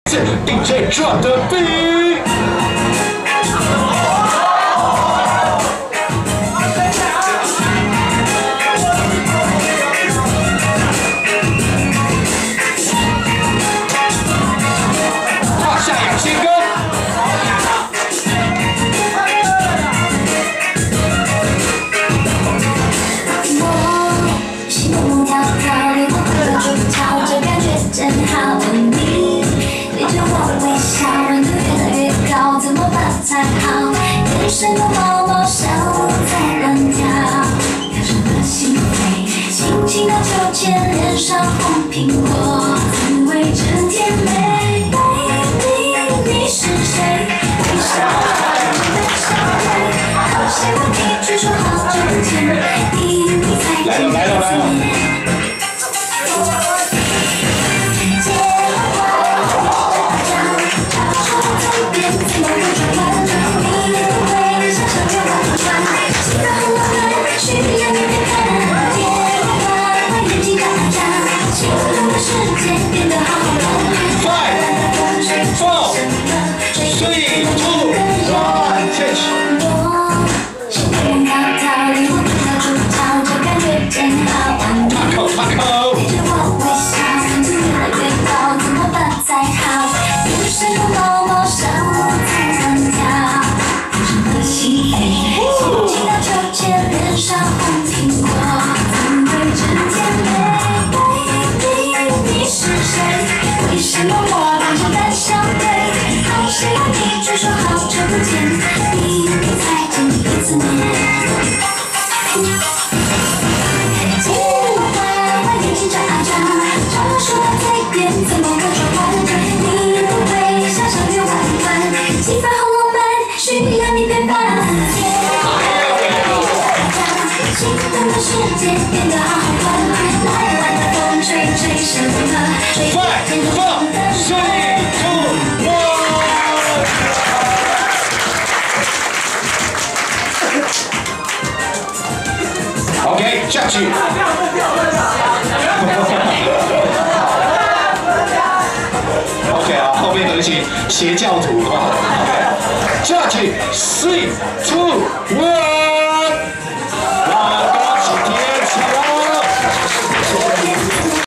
DJ 转的 B。 眼神的毛毛小在乱跳，跳上了心扉，轻轻的秋千，脸上红苹果，滋味真甜美。Baby， 你是谁？为什么我的小腿？好喜欢你，据说好久不见，你才真的据说好久不见，你才真第一次面。牵花眼睛眨啊眨，照出了蜕变，怎么个转换？你的微笑像月弯弯，激发好浪漫，需要你陪伴。心动的世界变得好好玩，来来的风吹吹什么？吹天空的水。 OK， 下去。OK 啊，后面有一群邪教徒啊。OK， 下去 ，3、2、1。